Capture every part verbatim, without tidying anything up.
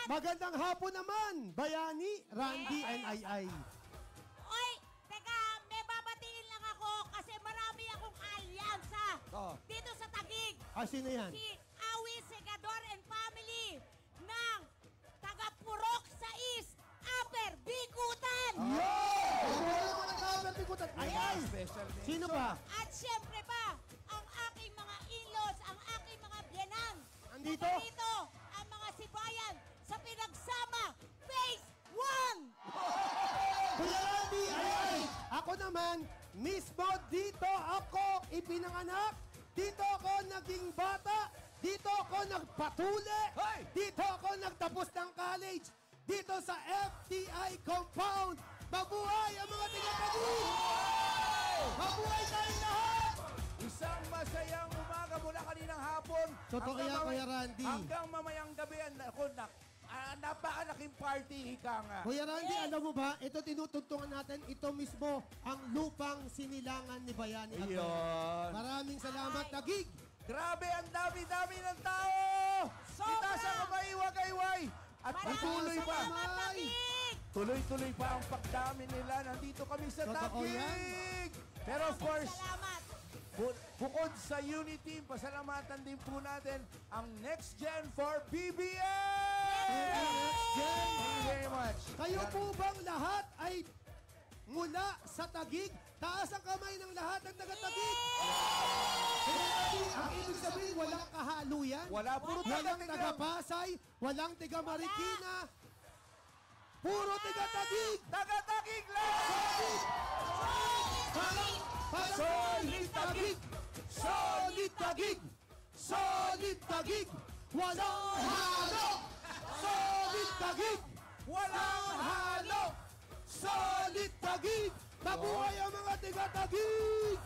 Magandang hapon naman, Bayani, Randy, and Ay Ay. Oy, teka, may babatiin lang ako kasi marami akong alyansa Oh. dito sa Taguig. Ah, sino yan? Si Awi Segador and family ng taga-Purok sa East, Upper Bikutan. Ay Ay! Sino pa? At syempre pa, ang aking mga in-laws, ang aking mga biyanan. Andito? Nandito ang mga sibayan sa pinagsama Phase one. Kuya Randy, Ay Ay! Ako naman, mismo dito ako ipinanganak. Dito ako naging bata. Dito ako nagpatuli. Hoy! Dito ako nagtapos ng college. Dito sa F T I compound. Mabuhay ang mga taga-Taguig! Mabuhay tayong lahat! Isang masayang umaga mula kaninang hapon. Totoo hanggang yan, mamay- Kuya Randy. Hanggang mamayang gabi, ang ako, nak, ah, napakalaking party, ika nga. Kuya Randy, alam mo ba, ito tinutugtungan natin, ito mismo ang lupang sinilangan ni Bayani Albert. Iyon. Maraming salamat, Ay. Taguig! Grabe, ang dami-dami ng tao! Sobra! Itaas ang kamay, wagayway! At Maraming patuloy pa. salamat, Taguig! Tuloy-tuloy pa ang pagdami nila. Nandito kami sa Totoo yan. Taguig! Pero of course, Salamat. bu- bukod sa Unity, pasalamatan din po natin ang Next Gen for B B M! Next Gen! Thank you very much. Kayo po bang lahat ay mula sa Taguig? Taas ang kamay ng lahat ng taga-Taguig! Kuya Randy, ang ibig sabihin, walang kahaluyan. Wala, puro Walang taga-Taguig. taga-Pasay, walang taga-Marikina. Puro taga-Taguig! Taga-Taguig lang! Parang, parang Solid Taguig! Solid Taguig! Solid Taguig! Walang halo! Solid Taguig! Walang halo! Solid Taguig! Mabuhay ang mga taga-Taguig!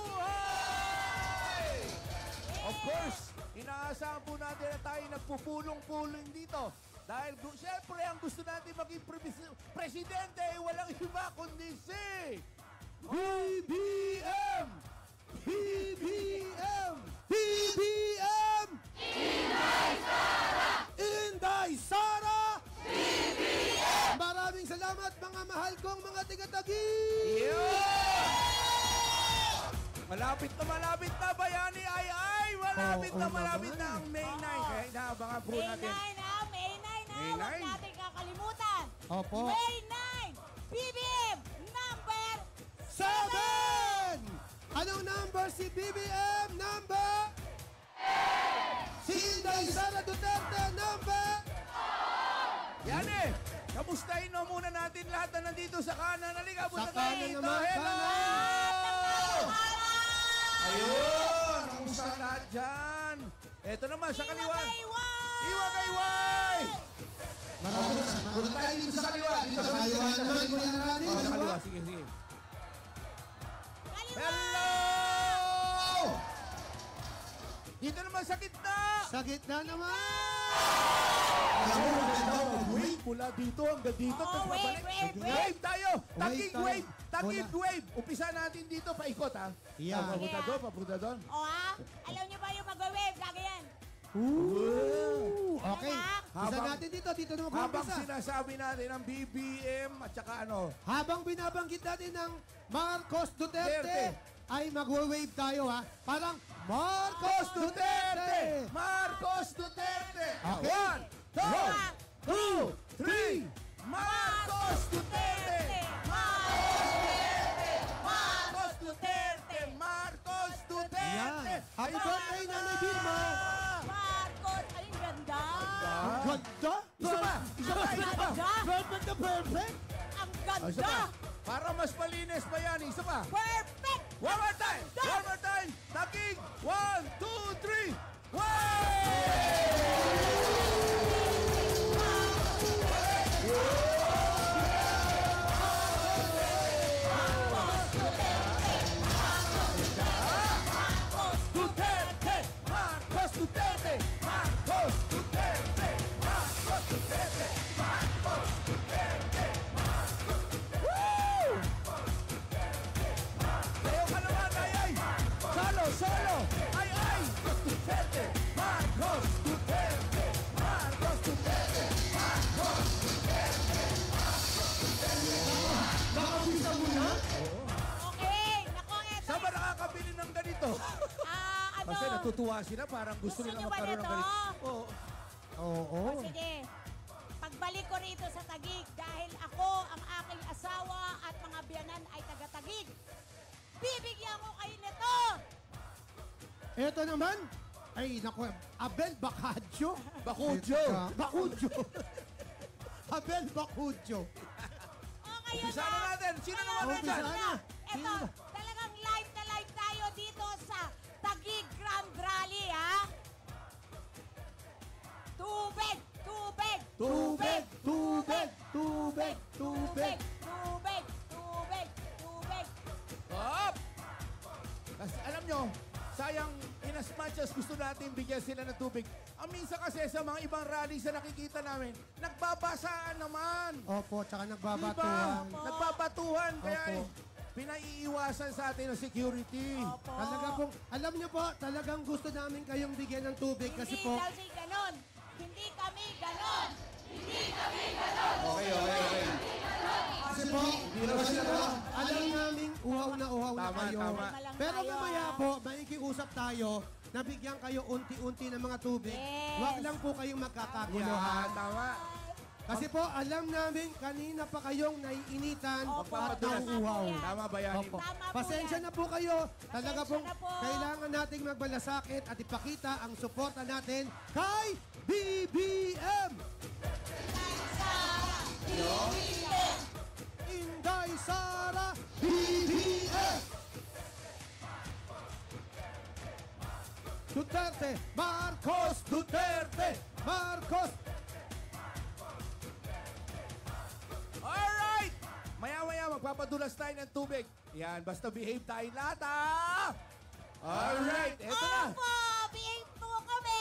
Mabuhay! Of course, inaasahan po natin na tayo nagpupulong-pulong dito. Dahil gu- syempre ang gusto natin maging pre- presidente ay walang iba kundi si B B M! B B M! B B M! Inday Sara! Inday Sara! B B M! Maraming salamat mga mahal kong mga taga-Taguig! Malapit na malapit na, Bayani ay ay! Malapit Oo, na oo malapit naman. na ang May nine. Kaya inaabangan po May natin. nine na, May nine na. May Huwag nine. natin kakalimutan. Opo. May nine, B B M number Seven! Anong number si B B M? Number? Si Inday Sara Duterte, number? Yan eh! Kamustahin na muna natin lahat na nandito sa kanan. Halika, punta tayo kanan dito. naman, Hello! Para! Ayun! Kamusta lahat dyan? Eto naman, sa kaliwa. Iwagayway! Iwagayway! Maraming Punta tayo dito sa kaliwa. Dito sa kaliwa naman, Kuya Randy. Oh, sa Kaliwa. kaliwa. Sige, sige. Kaliwa! Hello! Dito naman sa gitna. Sa gitna naman! Wave mula dito hanggang dito. Oh, tapos wave, babalik. wave, Sige. wave. Wave tayo. Tagig tayo. wave. Tagig Wala. wave. Umpisa natin dito. Paikot ha. Yeah. Ah, Papunta Yeah. doon. Papunta doon. O ha? Alam niyo ba yung mag-wave? Gagayan. Ooh! Okay. Anak. Isa Habang- natin dito. Dito naman Habang kumpisa. sinasabi natin ang B B M at saka ano. Habang binabanggit natin ng Marcos Duterte, Duterte. ay magwa-wave tayo ha. Parang Marcos Duterte! Marcos Duterte! Okay. One, two, two, three! Marcos Duterte! Marcos Duterte! Marcos Duterte! Yan. Happy Ayun. birthday, Nanay Vilma! Marcos! Ay, ang ganda! Ang ganda! Isa pa! Isa pa! Isa pa! Ganda! Perfect na perfect! Ang Oh, isa pa! ganda! Para mas malinis pa yan, isa pa! Perfect! One more time! One more time! Tagig! One, two, three! Duterte! Marcos Duterte! Marcos Duterte! Marcos Duterte! Marcos Duterte! Woo! Sayo ka naman, ay ay! Solo, solo! Ay ay! Duterte! Marcos Duterte! nito. Ah, ano? Kasi natutuwa sila, parang gusto, Gusto nila niyo ba magkaroon ng nito? ganito. Oo. Oo. O sige, pagbalik ko rito sa Taguig dahil ako, ang aking asawa at mga biyanan ay taga-Taguig. Bibigyan ko kayo nito! Ito naman, ay naku, Abel Bacadjo. Bakudyo. Ito, Bacudjo. Abel Bacudjo. O ngayon Umpisa na natin. Sino naman Umpisa nandyan? na. Ito, Sino ba? talagang live na live tayo dito sa Taguig Grand Rally, ha? Tubig! Tubig! Tubig, tubig, tubig, tubig. Tubig! Tubig! Tubig! Stop! Kasi alam nyo, sayang in as much as gusto natin bigyan sila ng tubig. Ang minsan kasi sa mga ibang rally sa nakikita namin, nagbabasaan naman. Opo, tsaka Diba? nagbabatuhan. Nagbabatuhan. Kaya Opo. eh, pinaiiwasan sa atin ng security. Opo. Talaga pong, alam niyo po, talagang gusto namin kayong bigyan ng tubig kasi Hindi po, kasi ganon. Hindi kami ganon. Okay, okay, okay. kasi po, alam namin uhaw na uhaw na Tama, kayo. tama. Pero Tayo, mamaya ah. po, maikiusap tayo, nabigyan kayo unti-unti ng mga tubig. Yes. Huwag lang po kayong Yan, magkakaguluhan. tama. Kasi po, alam namin, kanina pa kayong naiinitan Opo, at Magpapadulas. nauuhaw. Tama po yan. Tama ba yan? Opo. Tama po Pasensya yan. na po kayo. Talaga Pasensya pong na po. kailangan nating magbalasakit at ipakita ang suporta natin kay B B M! Inday Sara B B M! Duterte! Marcos Duterte! Marcos! Alright! Maya-maya, magpapadulas tayo ng tubig. Yan, basta behave tayo lahat, ah! Alright, eto na. Opo! Behave po kami!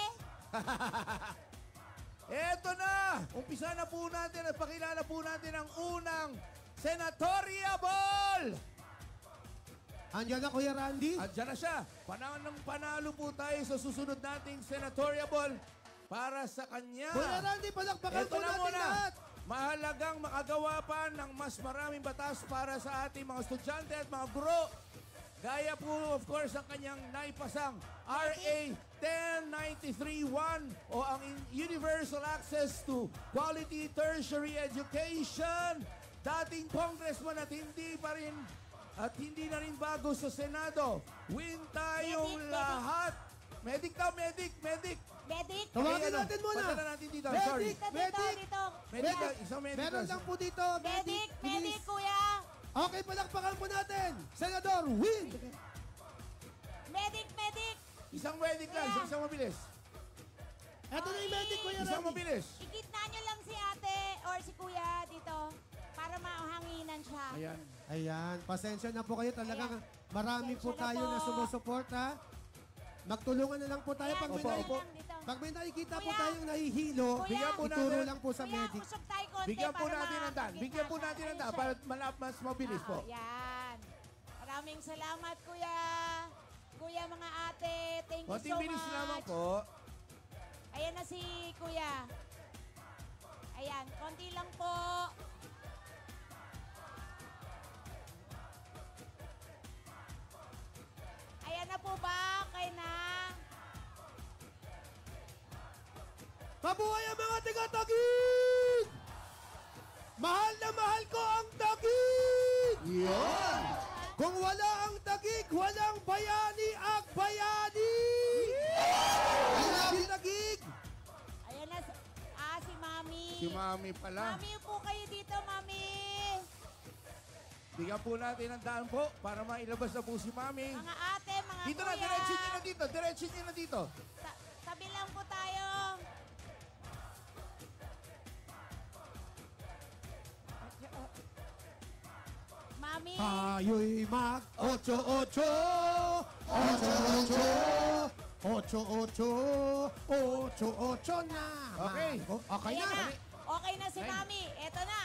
Eto na! Umpisa na po natin at pakilala po natin ang unang senatoriable! Andiyan na Kuya Randy. Andiyan na siya. Panahon ng panalo po tayo sa susunod nating senatoriable para sa kanya. Kuya Randy, palakpakan Ito po na natin muna. lahat. Mahalagang makagawa pa ng mas maraming batas para sa ating mga estudyante at mga guro. Gaya po, of course, ang kanyang naipasang R A ten ninety-three one o ang in- Universal Access to Quality Tertiary Education. Dating congressman at hindi pa rin at hindi na rin bago sa Senado. Win tayong Medic, medic. lahat. Medic daw, medic, medic. Medic! Tawagin Ay, ano, natin muna. padala natin dito, Medic, sorry. Dito, dito, medic. dito. Medic, isang medic. Meron lang po dito. Medic! Medic, bilis. kuya! Okay, palakpakan po natin. Senador, win. Medic! Medic! Isang medic lang, isang, isang mabilis. Ito na yung medic, Kuya Isang Randy. mabilis. Igitna nyo lang si ate or si kuya dito para mahanginan siya. Ayan. Ayan, pasensya na po kayo. Talagang Ayan. marami po Pasensya na tayo po. na sumusuporta. Magtulungan na lang po tayo. Ayan, Pag may, Opo, nai- opo. lang dito. pag may nakikita po Kuya. tayong nahihilo, Kuya. Bigyan po ituro natin. lang po sa Kuya, medic. usog tayo konti Bigyan po para natin ng dan. makakita Bigyan po siya. natin ng Ayun dan siya. para malap mas mabilis po. Oo, yan. Maraming salamat, kuya. Kuya, mga ate, thank you Konting so bilis much. lamang po. Ayan na si kuya. Ayan, konti lang po. Ayan na po ba? Okay na? Mabuhay ang mga taga-Taguig! Mahal na mahal ko ang Taguig! Yan! Kung wala ang Taguig, walang bayani ang bayani! I love you, Taguig! Ayan na. si- Ah, si Mami. Si Mami pala. Mami, upo kayo dito, Mami. Bigyan po natin ng daan po para mailabas na po si Mami. Mga ate, mga Dito kuya. na, diretso nyo na dito. Diretso nyo na dito. Ta- tabi lang po tayo. Mami, Tayo'y mag ocho ocho, ocho ocho, ocho ocho, ocho ocho na. Okay. Mag- Okay ayan na. na. Okay na si Ay. Mami. Eto na.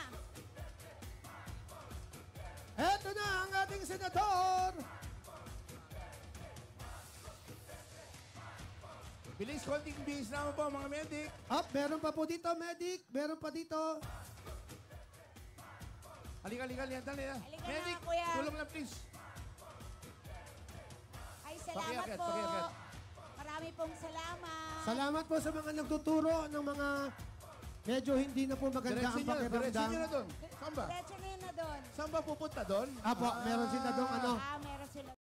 Eto na ang ating senador. Bilis, konting bilis naman po mga medic. Up, meron pa po dito, medic. Meron pa dito. Halika, halika, halika. Dali na. Halika na, Medic, kuya. tulong lang please. Salamat Pakiakit, po. pakiakit. Marami pong salamat. Salamat po sa mga nagtuturo ng mga medyo hindi na po maganda Diretso ang nyo, diretso pakiramdam. nyo na doon. Saan ba? Diretso na yun na doon. Saan ba pupunta doon? Apo, meron sila dong ano, Ah, meron sila.